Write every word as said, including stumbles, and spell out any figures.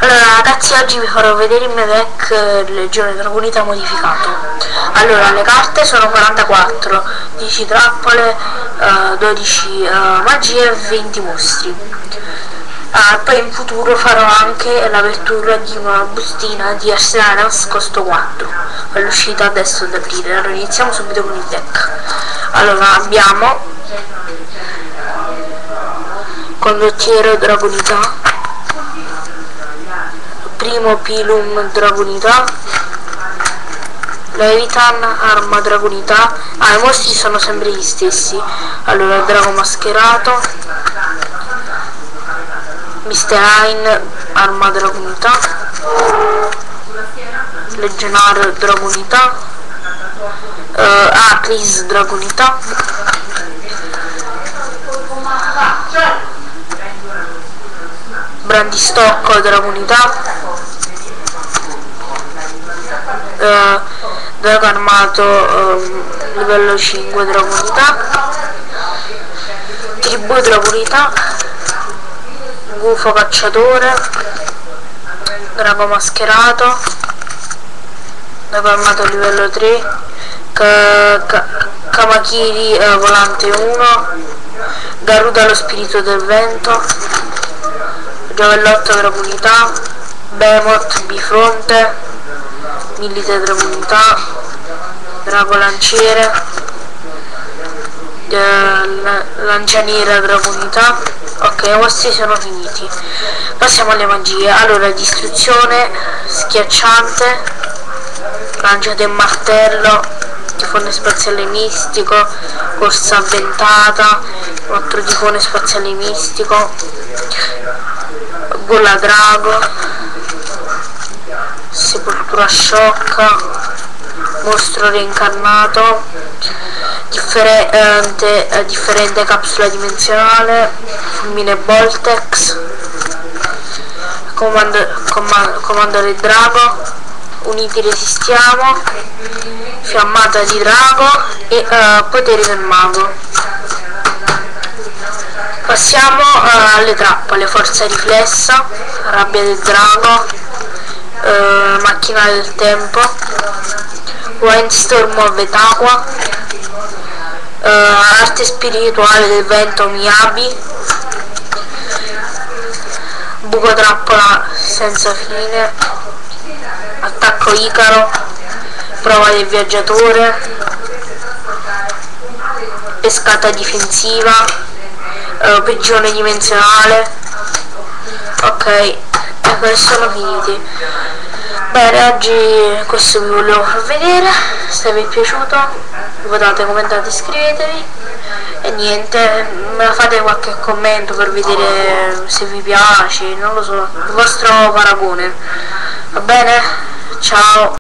Allora ragazzi, oggi vi farò vedere il mio deck Legione Dragonita modificato. Allora, le carte sono quarantaquattro, dieci trappole, uh, dodici uh, magie e venti mostri. Uh, poi in futuro farò anche l'apertura di una bustina di arsenale nascosto quattro all'uscita adesso ad aprire. Allora iniziamo subito con il deck. Allora abbiamo Condottiero Dragonita, Primo Pilum Dragonita, Levitan Arma Dragonita. Ah, i mostri sono sempre gli stessi. Allora, Drago Mascherato, mister Hein Arma Dragonita, Legionario Dragonita, uh, Aclis Dragonita, Brandistocco Dragonita, Uh, Drago Armato um, livello cinque Dragonita, Tribù Dragonita, Gufo Cacciatore, Drago Mascherato, Drago Armato livello tre, Kamakiri uh, Volante uno, Garuda lo Spirito del Vento, Giavellotto Dragonita, Behemoth Bifronte, Milite Dragonita, Drago Lanciere, eh, Lancianiera Dragonita. Ok, questi sono finiti. Passiamo alle magie. Allora, distruzione, schiacciante, lanciate e martello, tifone spaziale mistico, corsa avventata, quattro tifone spaziale mistico, gola drago, sepoltura sciocca, mostro reincarnato, differente, eh, differente capsula dimensionale, fulmine Boltex, comando, comando, comando del drago, uniti resistiamo, fiammata di drago e eh, potere del mago. Passiamo eh, alle trappole: forza riflessa, rabbia del drago, Uh, macchina del tempo, Windstorm of Vetaqua, uh, arte spirituale del vento Miyabi, buco trappola senza fine, attacco Icaro, prova del viaggiatore, pescata difensiva, uh, prigione dimensionale. Ok, questi sono finiti. Bene, oggi questo vi volevo far vedere. Se vi è piaciuto votate, commentate, iscrivetevi e niente, me la fate qualche commento per vedere se vi piace, non lo so, il vostro paragone. Va bene? Ciao.